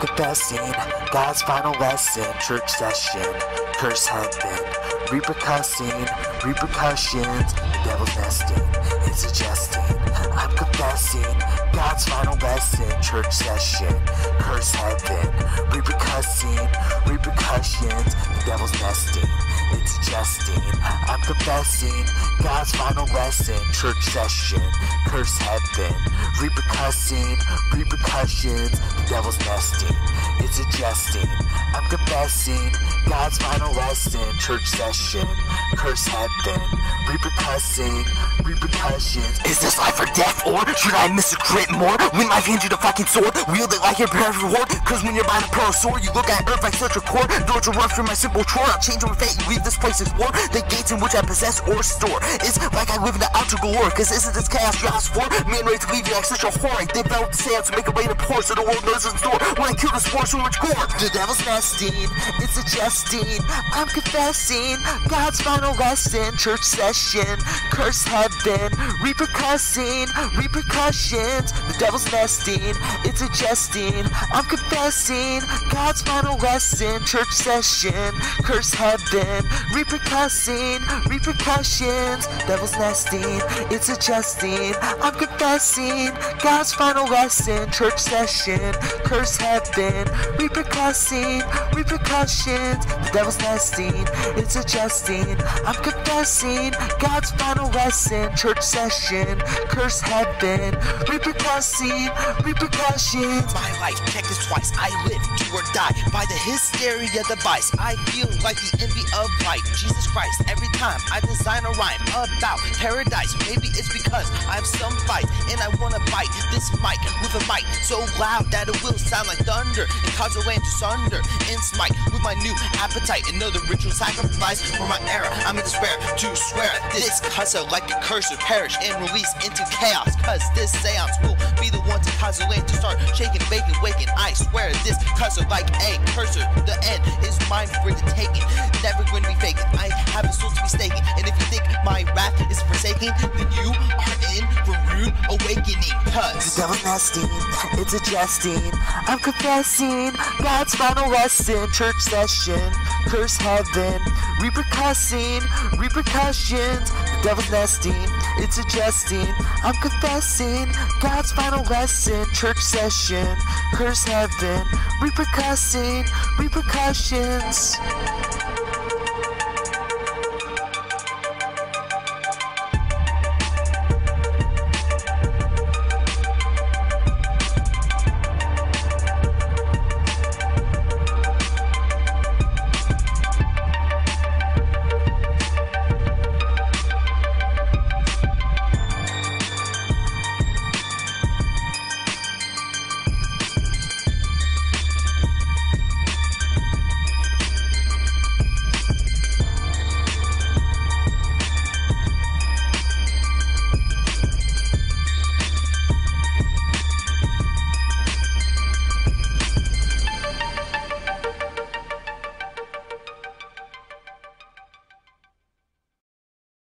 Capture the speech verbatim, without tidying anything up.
confessing God's final lesson, church session, curse heaven, repercussing, repercussions, the devil's nesting, and suggesting. I'm confessing God's final lesson, church session, curse heaven, repercussing, repercussions, the devil's nesting, and suggesting. I'm confessing God's final lesson, church session, curse heaven, repercussing, repercussions, the devil's nesting, and suggesting. I'm confessing God's final lesson, church session, curse heaven, repercussing, repercussions. Is this life or death, or should I miscreate more? When life hands you the fucking sword, wield it like your parents' reward. Cause when you're by the pearl sword, you look at earth like such a core. Doors are rough for my simple chore. I'll change my fate and leave this place as war. The gates in which I possess or store. It's like I live in the outer galore. Cause isn't this chaos you asked for? Man ready to leave you like such a whore. I develop the sands to make a rain of pour, so the world knows it's door. When I kill the spore, so much gore. The devil's nesting, it's suggesting. I'm confessing God's final lesson, church session, curse heaven, repercussing, repercussions, the devil's nesting, it's suggesting. I'm confessing God's final lesson, church session, curse heaven, repercussing, repercussions, devil's nesting, it's suggesting. I'm confessing God's final lesson, church session, curse heaven, repercussing, repercussions, the devil's nesting, it's suggesting. I'm confessing God's final lesson, church session, curse heaven, repercussing, repercussions. My life, check this twice. I live, do or die by the hysteria device. I feel like the envy of light. Jesus Christ, every time I design a rhyme about paradise, maybe it's because I have some fight and I wanna bite this mic with a mic so loud that it will sound like thunder and cause the land to sunder and smite with my new appetite. Another ritual sacrifice for my era. I'm in despair to swear this cussor like a cursor perish and release into chaos. Cause this seance will be the one to cause the land to start shaking, baking, waking. I swear this cussor like a cursor. The end is mine for the taking. Never going to be faking. I have a soul to be staking. And if you think my wrath is forsaken, then you are in for rude awakening. Cause the devil's nesting, it's suggesting. I'm confessing God's final lesson, church session, curse heaven, repercussing, repercussions, the devil's nesting, it's suggesting. I'm confessing God's final lesson, church session, curse heaven, repercussing, repercussions.